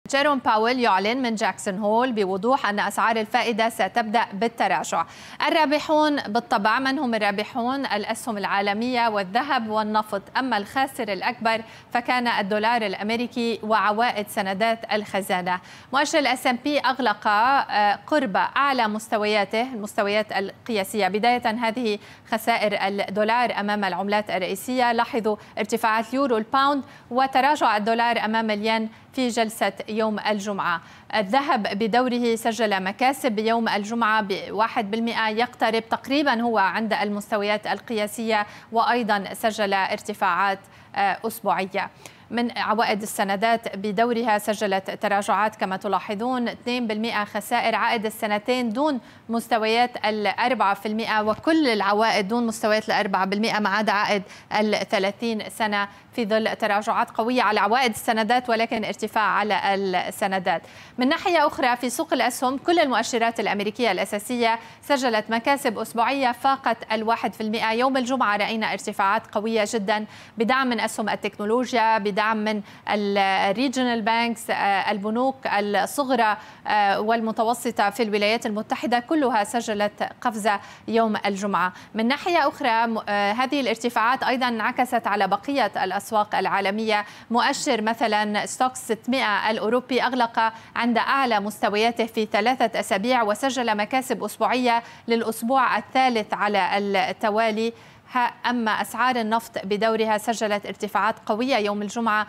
جيروم باويل يعلن من جاكسون هول بوضوح أن أسعار الفائدة ستبدأ بالتراجع. الرابحون بالطبع من هم الرابحون؟ الأسهم العالمية والذهب والنفط، أما الخاسر الأكبر فكان الدولار الأمريكي وعوائد سندات الخزانة. مؤشر الS&P أغلق قرب أعلى مستوياته، المستويات القياسية. بداية هذه خسائر الدولار أمام العملات الرئيسية، لاحظوا ارتفاعات اليورو الباوند وتراجع الدولار أمام الين في جلسة يوم الجمعة. الذهب بدوره سجل مكاسب بيوم الجمعة ب1%، يقترب تقريبا هو عند المستويات القياسية، وأيضا سجل ارتفاعات أسبوعية. من عوائد السندات بدورها سجلت تراجعات كما تلاحظون، 2% خسائر، عائد السنتين دون مستويات 4%، وكل العوائد دون مستويات 4% ما عدا عائد 30 سنة، في ظل تراجعات قوية على عوائد السندات ولكن ارتفاع على السندات. من ناحية أخرى في سوق الأسهم كل المؤشرات الأمريكية الأساسية سجلت مكاسب أسبوعية فاقت 1%. يوم الجمعة رأينا ارتفاعات قوية جدا بدعم من أسهم التكنولوجيا، بدعم من الريجنال بانكس، البنوك الصغرى والمتوسطة في الولايات المتحدة، كلها سجلت قفزة يوم الجمعة. من ناحية أخرى هذه الارتفاعات أيضا انعكست على بقية الأسواق العالمية. مؤشر مثلا ستوكس 600 الأوروبي أغلق عند أعلى مستوياته في 3 أسابيع وسجل مكاسب أسبوعية للأسبوع الثالث على التوالي. أما أسعار النفط بدورها سجلت ارتفاعات قوية يوم الجمعة،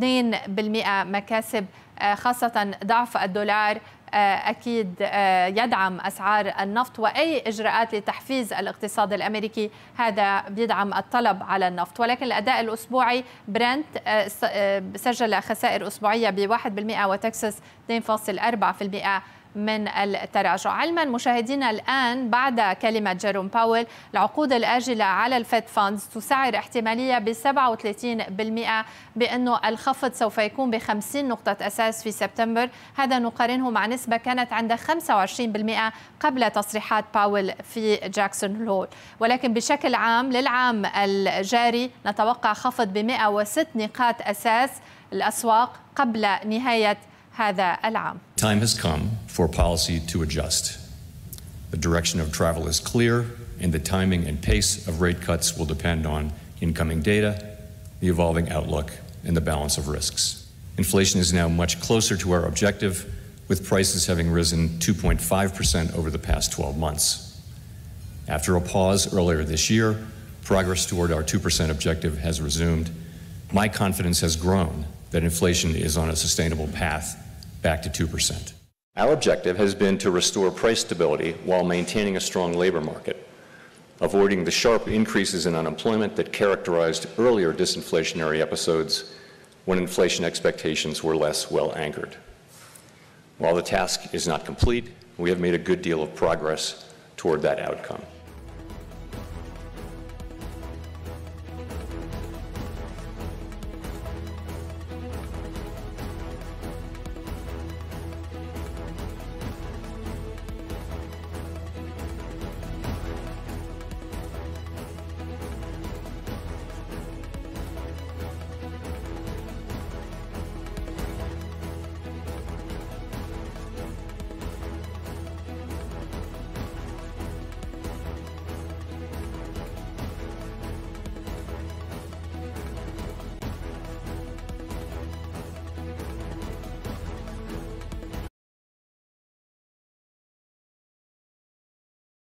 2% مكاسب، خاصة ضعف الدولار أكيد يدعم أسعار النفط، وأي إجراءات لتحفيز الاقتصاد الأمريكي هذا بيدعم الطلب على النفط. ولكن الأداء الأسبوعي برنت سجل خسائر أسبوعية ب1% وتكساس 2.4% من التراجع. علما مشاهدينا الآن بعد كلمة جيروم باويل العقود الآجلة على الفيد فاندز تسعر احتمالية ب37% بأنه الخفض سوف يكون ب50 نقطة أساس في سبتمبر. هذا نقارنه مع نسبة كانت عند 25% قبل تصريحات باويل في جاكسون هول. ولكن بشكل عام للعام الجاري نتوقع خفض ب106 نقاط أساس الأسواق قبل نهاية هذا العام. Time has come for policy to adjust. The direction of travel is clear, and the timing and pace of rate cuts will depend on incoming data, the evolving outlook, and the balance of risks. Inflation is now much closer to our objective, with prices having risen 2.5% over the past 12 months. After a pause earlier this year, progress toward our 2% objective has resumed. My confidence has grown that inflation is on a sustainable path back to 2%. Our objective has been to restore price stability while maintaining a strong labor market, avoiding the sharp increases in unemployment that characterized earlier disinflationary episodes when inflation expectations were less well anchored. While the task is not complete, we have made a good deal of progress toward that outcome.